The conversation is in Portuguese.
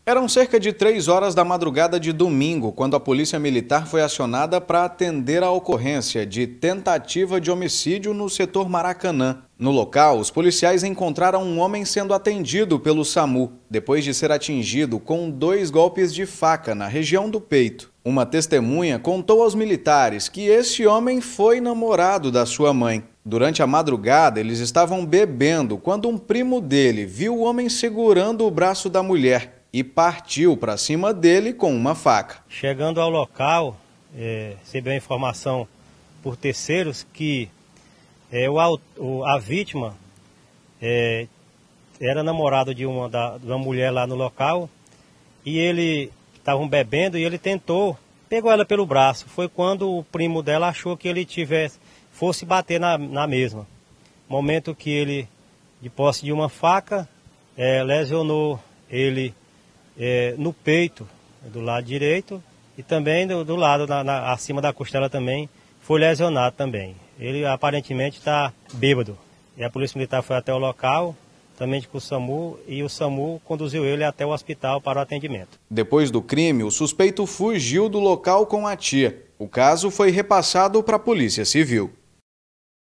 Eram cerca de 3 horas da madrugada de domingo, quando a polícia militar foi acionada para atender a ocorrência de tentativa de homicídio no setor Maracanã. No local, os policiais encontraram um homem sendo atendido pelo SAMU, depois de ser atingido com 2 golpes de faca na região do peito. Uma testemunha contou aos militares que esse homem foi namorado da sua mãe. Durante a madrugada, eles estavam bebendo quando um primo dele viu o homem segurando o braço da mulher e partiu para cima dele com uma faca. Chegando ao local, recebeu a informação por terceiros que a vítima era namorado de uma mulher lá no local e ele estavam bebendo e ele pegou ela pelo braço. Foi quando o primo dela achou que ele fosse bater na mesma. Momento que ele, de posse de uma faca, lesionou ele no peito, do lado direito, e também do lado, acima da costela também, foi lesionado também. Ele aparentemente está bêbado. E a Polícia Militar foi até o local, também com o SAMU, e o SAMU conduziu ele até o hospital para o atendimento. Depois do crime, o suspeito fugiu do local com a tia. O caso foi repassado para a Polícia Civil.